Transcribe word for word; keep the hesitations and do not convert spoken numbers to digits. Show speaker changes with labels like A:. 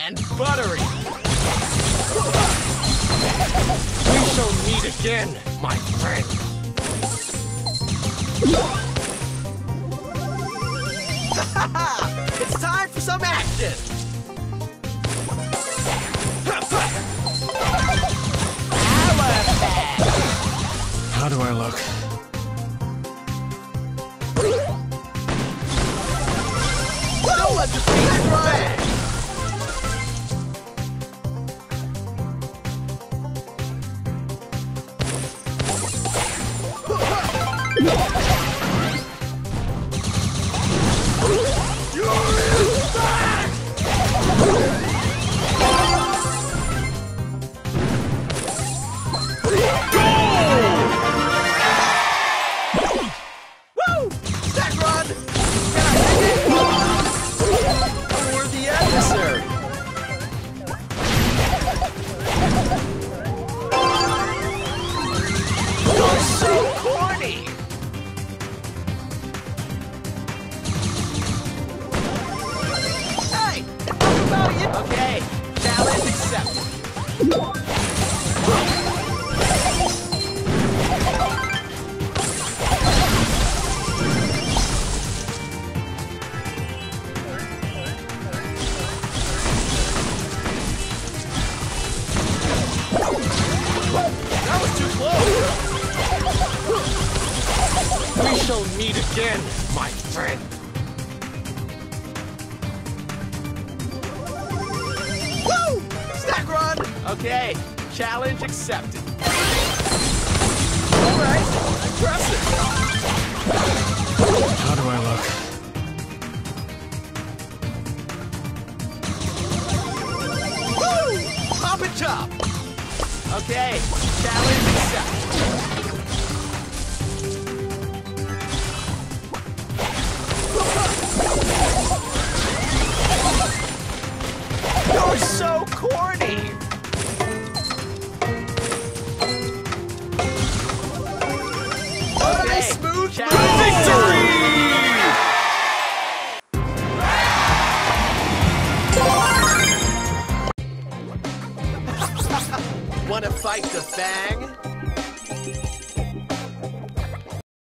A: and buttery. We shall meet again, my friend. It's time for some action. How do I look? Don't let the feet run! You're back! Woo! Stack run! Can I take it? A worthy adversary. You're so corny! Hey! What about you? Okay, challenge accepted. That was too close! We shall meet again, my friend. Woo! Stack run! Okay, challenge accepted. Alright, impressive! How do I look? Woo! Pop and chop! Okay, challenge accepted.